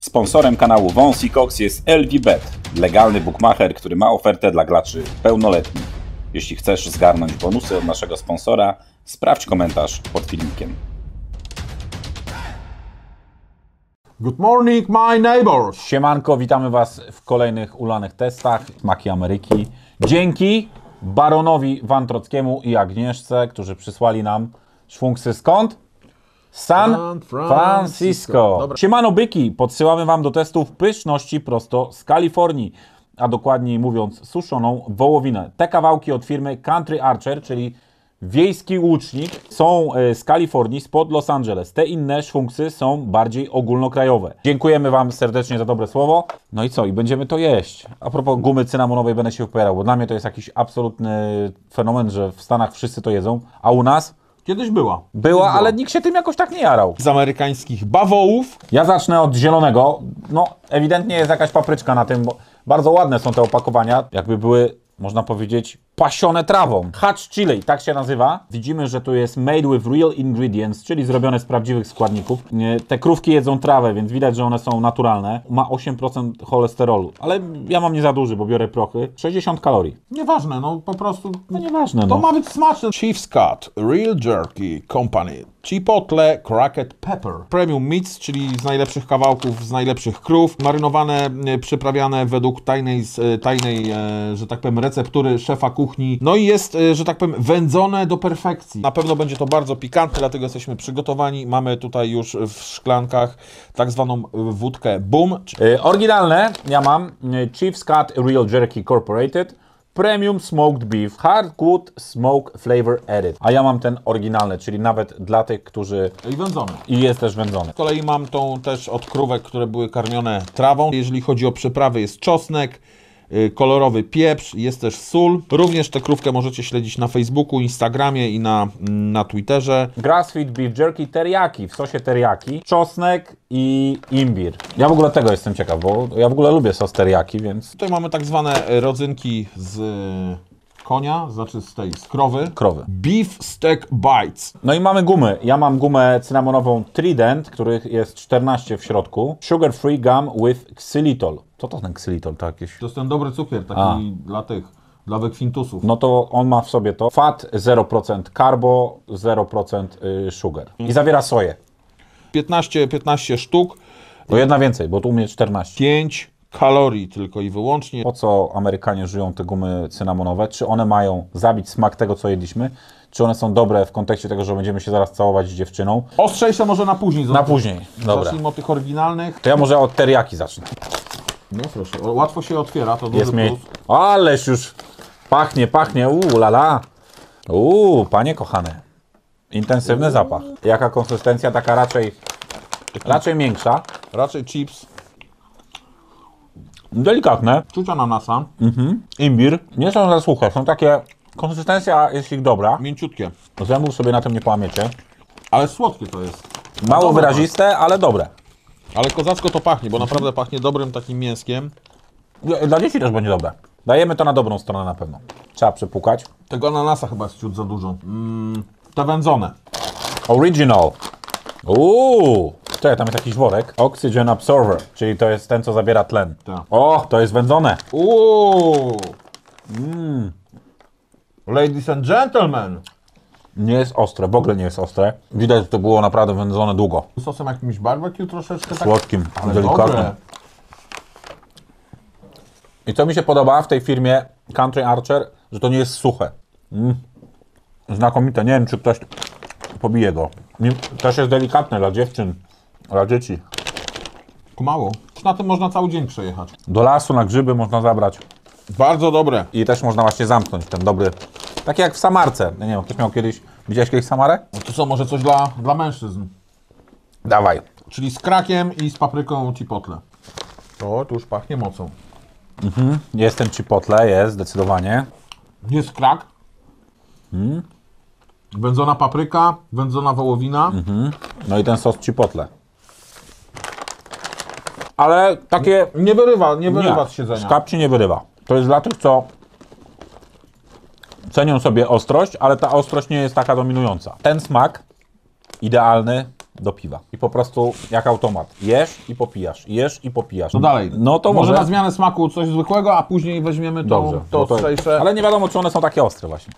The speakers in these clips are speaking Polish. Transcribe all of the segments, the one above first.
Sponsorem kanału Wąs i Cox jest LVBet, legalny bookmacher, który ma ofertę dla graczy pełnoletnich. Jeśli chcesz zgarnąć bonusy od naszego sponsora, sprawdź komentarz pod filmikiem. Good morning, my neighbors! Siemanko, witamy Was w kolejnych ulanych testach Smaki Ameryki. Dzięki Baronowi Wantrockiemu i Agnieszce, którzy przysłali nam szwunksy skąd? San Francisco. Dobra. Siemano byki, podsyłamy Wam do testów pyszności prosto z Kalifornii, a dokładniej mówiąc suszoną wołowinę. Te kawałki od firmy Country Archer, czyli wiejski łucznik, są z Kalifornii, spod Los Angeles. Te inne szwunksy są bardziej ogólnokrajowe. Dziękujemy Wam serdecznie za dobre słowo. No i co? I będziemy to jeść. A propos gumy cynamonowej będę się wypowiadał, bo dla mnie to jest jakiś absolutny fenomen, że w Stanach wszyscy to jedzą, a u nas? Kiedyś była. Była, ale nikt się tym jakoś tak nie jarał. Z amerykańskich bawołów. Ja zacznę od zielonego. No, ewidentnie jest jakaś papryczka na tym, bo bardzo ładne są te opakowania. Jakby były, można powiedzieć, pasione trawą. Hot chili, tak się nazywa. Widzimy, że tu jest made with real ingredients, czyli zrobione z prawdziwych składników. Te krówki jedzą trawę, więc widać, że one są naturalne. Ma 8% cholesterolu, ale ja mam nie za duży, bo biorę prochy. 60 kalorii. Nieważne, no po prostu. No nieważne, To no. ma być smaczne. Chief's Cut, Real Jerky Company, Chipotle Cracked Pepper, Premium Meats, czyli z najlepszych kawałków, z najlepszych krów, marynowane, przyprawiane według tajnej, że tak powiem, receptury szefa kuchni. No i jest, że tak powiem, wędzone do perfekcji. Na pewno będzie to bardzo pikantne, dlatego jesteśmy przygotowani. Mamy tutaj już w szklankach tak zwaną wódkę Boom. Oryginalne ja mam Chief's Cut Real Jerky Incorporated Premium Smoked Beef Hardwood Smoke Flavor Added. A ja mam ten oryginalny, czyli nawet dla tych, którzy... I wędzone. I jest też wędzony. Z kolei mam tą też od krówek, które były karmione trawą. Jeżeli chodzi o przyprawy, jest czosnek, kolorowy pieprz, jest też sól. Również tę krówkę możecie śledzić na Facebooku, Instagramie i na Twitterze. Grass-fed beef jerky teriyaki, w sosie teriyaki, czosnek i imbir. Ja w ogóle tego jestem ciekaw, bo ja w ogóle lubię sos teriyaki, więc... Tutaj mamy tak zwane rodzynki z konia, znaczy z krowy. Krowy. Beef Steak Bites. No i mamy gumy. Ja mam gumę cynamonową Trident, których jest 14 w środku. Sugar Free Gum with Xylitol. Co to ten xylitol? To jakieś... To jest ten dobry cukier, taki dla wykwintusów. No to on ma w sobie to. Fat 0%, carbo 0% sugar. I zawiera soję. 15 sztuk. To jedna więcej, bo tu u mnie 14. 5 kalorii tylko i wyłącznie. Po co Amerykanie żyją te gumy cynamonowe? Czy one mają zabić smak tego, co jedliśmy? Czy one są dobre w kontekście tego, że będziemy się zaraz całować z dziewczyną? Ostrzejsze może na później. Na później, dobra. Zacznijmy od tych oryginalnych. To ja może od teriyaki zacznę. No proszę, łatwo się otwiera, to duży Jest mi... plus. Ależ już pachnie, lala. Panie kochane. Intensywny zapach. Jaka konsystencja? Taka raczej miększa. Raczej chips. Delikatne. Czuć ananasa. Imbir. Nie są za suche, są takie... Konsystencja jest ich dobra. Mięciutkie. Zębów sobie na tym nie połamiecie. Ale słodkie to jest. Mało dobre wyraziste, ale dobre. Ale kozacko to pachnie, bo naprawdę pachnie dobrym takim mięskiem. Dla dzieci też będzie dobre. Dajemy to na dobrą stronę na pewno. Trzeba przepukać. Tego ananasa chyba jest ciut za dużo. Te wędzone. Original. Czekaj, tam jest jakiś worek. Oxygen Absorber, czyli to jest ten, co zabiera tlen. Tak. O, to jest wędzone. Ladies and gentlemen. Nie jest ostre, w ogóle nie jest ostre. Widać, że to było naprawdę wędzone długo. Sosem jakimś barbecue troszeczkę. Tak. Słodkim, Ale delikatnym. dobre. I co mi się podoba w tej firmie Country Archer, że to nie jest suche. Znakomite. Nie wiem, czy ktoś pobije go. Też jest delikatne dla dziewczyn, dla dzieci. Mało. Na tym można cały dzień przejechać. Do lasu na grzyby można zabrać. Bardzo dobre. I też można właśnie zamknąć ten dobry. Tak jak w Samarce. Ja nie wiem, ktoś miał kiedyś... Widziałeś kiedyś Samarę? No to co, może coś dla mężczyzn. Dawaj. Czyli z krakiem i z papryką chipotle. To tu już pachnie mocą. Jest ten chipotle, jest, zdecydowanie. Jest krak. Wędzona papryka, wędzona wołowina. No i ten sos chipotle. Ale takie... Nie wyrywa z siedzenia. Z kapci nie wyrywa. To jest dla tych, co cenią sobie ostrość, ale ta ostrość nie jest taka dominująca. Ten smak idealny do piwa. I po prostu jak automat. Jesz i popijasz, jesz i popijasz. No dalej. No to może może na zmianę smaku coś zwykłego, a później weźmiemy dobrze. to No ostrzejsze. ale nie wiadomo, czy one są takie ostre właśnie.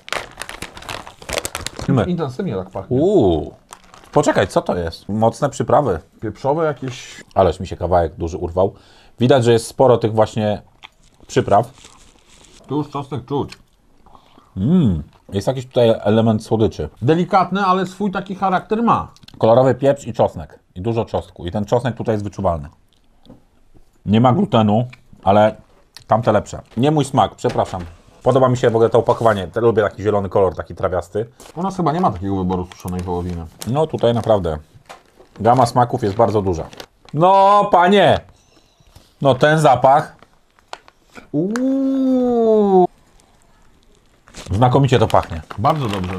Intensywnie tak pachnie. Poczekaj, co to jest? Mocne przyprawy. Pieprzowe jakieś... Ależ mi się kawałek duży urwał. Widać, że jest sporo tych właśnie przypraw. Tu już czosnek czuć. Jest jakiś tutaj element słodyczy. Delikatny, ale swój taki charakter ma. Kolorowy pieprz i czosnek. I dużo czosnku. I ten czosnek tutaj jest wyczuwalny. Nie ma glutenu, ale tamte lepsze. Nie mój smak, przepraszam. Podoba mi się w ogóle to opakowanie. Lubię taki zielony kolor, taki trawiasty. U nas chyba nie ma takiego wyboru suszonej wołowiny. No tutaj naprawdę gama smaków jest bardzo duża. No panie! No ten zapach. Znakomicie to pachnie. Bardzo dobrze.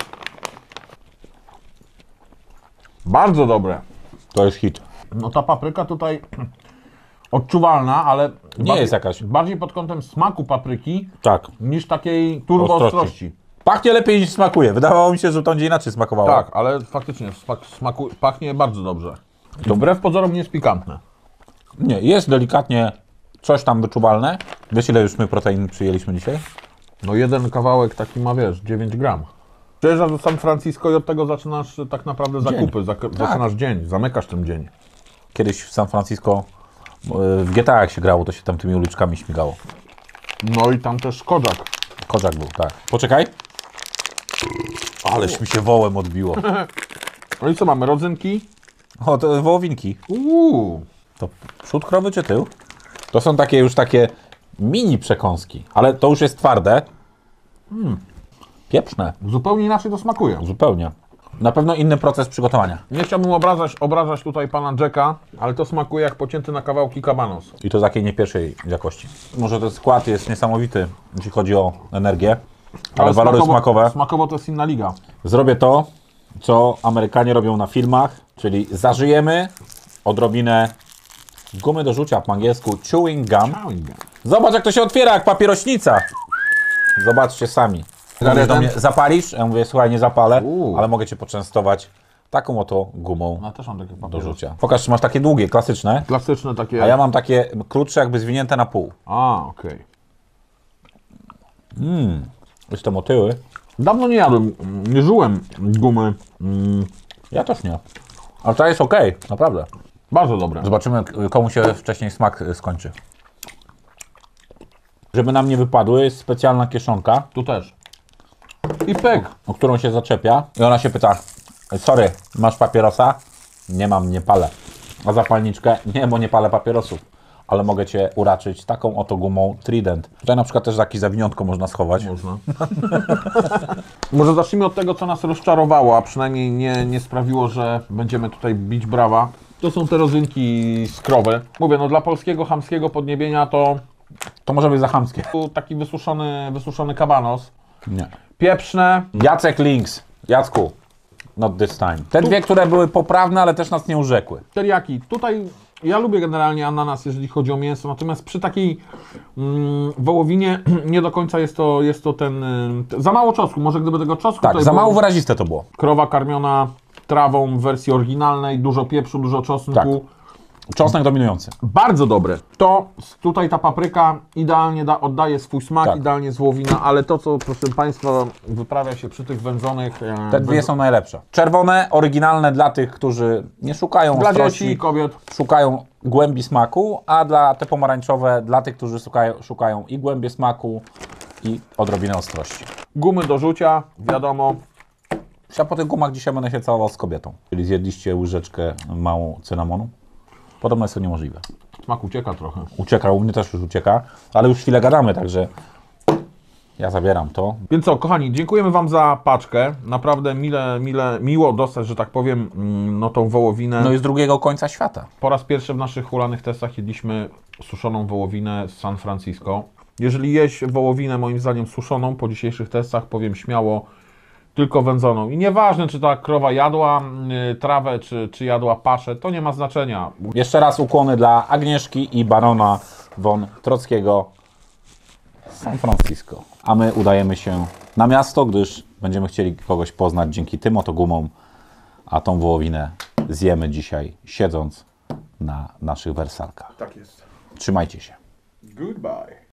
Bardzo dobre. To jest hit. No ta papryka tutaj odczuwalna, ale Nie jest jakaś. bardziej pod kątem smaku papryki Tak. niż takiej turbo ostrości. Pachnie lepiej niż smakuje. Wydawało mi się, że to będzie inaczej smakowało. Tak, ale faktycznie pachnie bardzo dobrze. To wbrew pozorom nie jest pikantne. Nie, jest delikatnie coś tam wyczuwalne. Wiesz, ile już my protein przyjęliśmy dzisiaj? No jeden kawałek taki ma, wiesz, 9 gram. Przyjeżdżasz do San Francisco i od tego zaczynasz tak naprawdę zakupy. Zaczynasz dzień, zamykasz ten dzień. Kiedyś w San Francisco w GTA jak się grało, to się tam tymi uliczkami śmigało. No i tam też Kodzak. Kozak był, tak. Poczekaj. Ależ mi się wołem odbiło. No i co mamy, rodzynki? O, to wołowinki. To przód krowy czy tył? To są takie już takie mini przekąski, ale to już jest twarde. Pieprzne, Zupełnie inaczej to smakuje. zupełnie. Na pewno inny proces przygotowania. Nie chciałbym obrażać tutaj pana Jacka, ale to smakuje jak pocięty na kawałki kabanos. I to takiej nie pierwszej jakości. Może ten skład jest niesamowity, jeśli chodzi o energię, ale walory smakowe. Smakowo to jest inna liga. Zrobię to, co Amerykanie robią na filmach, czyli zażyjemy odrobinę gumy do rzucia, po angielsku chewing gum. Zobacz, jak to się otwiera, jak papierośnica. Zobaczcie sami. Mówisz do mnie, zapalisz? Ja mówię, słuchaj, nie zapalę, ale mogę cię poczęstować taką oto gumą No też mam takie do papierosy. rzucia. Pokaż, czy masz takie długie, klasyczne, Klasyczne takie. a ja mam takie krótsze, jakby zwinięte na pół. Okej. Już te motyły. Dawno nie jadłem, nie żyłem gumy. Ja też nie. Ale to jest okej, naprawdę. Bardzo dobre. Zobaczymy, komu się wcześniej smak skończy. Żeby nam nie wypadły, jest specjalna kieszonka, Tu też. I pyk. o którą się zaczepia. I ona się pyta, sorry, masz papierosa? Nie mam, nie palę. A zapalniczkę? Nie, bo nie palę papierosów. Ale mogę cię uraczyć taką oto gumą Trident. Tutaj na przykład też takie zawiniątko można schować. Można. Może zacznijmy od tego, co nas rozczarowało, a przynajmniej nie sprawiło, że będziemy tutaj bić brawa. To są te rodzynki z krowy. Mówię, no dla polskiego chamskiego podniebienia to To może być za chamskie. taki wysuszony kabanos. Nie. Pieprzne. Jacek Links. Jacku, not this time. Te dwie, które były poprawne, ale też nas nie urzekły. Teriyaki. Tutaj ja lubię generalnie ananas, jeżeli chodzi o mięso, natomiast przy takiej wołowinie nie do końca jest to ten... za mało czosnku. Może gdyby tego czosnku Tak, tutaj za było- mało wyraziste to było. Krowa karmiona trawą w wersji oryginalnej, dużo pieprzu, dużo czosnku. Tak. Czosnek dominujący. Bardzo dobre. To tutaj ta papryka idealnie oddaje swój smak, Tak. idealnie z wołowina, ale to, co proszę Państwa wyprawia się przy tych wędzonych... Te dwie są najlepsze. Czerwone, oryginalne dla tych, którzy nie szukają dla ostrości, dzieci i kobiet. szukają głębi smaku, a te pomarańczowe dla tych, którzy szukają i głębi smaku, i odrobinę ostrości. Gumy do rzucia, wiadomo. Ja po tych gumach dzisiaj będę się całował z kobietą. Czyli zjedliście łyżeczkę małą cynamonu. Podobno jest to niemożliwe. Smak ucieka trochę. Ucieka, u mnie też już ucieka, ale już chwilę gadamy, także ja zabieram to. Więc co, kochani, dziękujemy Wam za paczkę. Naprawdę miło dostać, że tak powiem, no tą wołowinę. No i z drugiego końca świata. Po raz pierwszy w naszych hulanych testach jedliśmy suszoną wołowinę z San Francisco. Jeżeli jeść wołowinę, moim zdaniem suszoną, po dzisiejszych testach powiem śmiało, tylko wędzoną. I nieważne, czy ta krowa jadła trawę, czy jadła paszę, to nie ma znaczenia. Jeszcze raz ukłony dla Agnieszki i barona von Trockiego z San Francisco. A my udajemy się na miasto, gdyż będziemy chcieli kogoś poznać dzięki tym oto gumom. a tą wołowinę zjemy dzisiaj siedząc na naszych wersalkach. Tak jest. Trzymajcie się. Goodbye.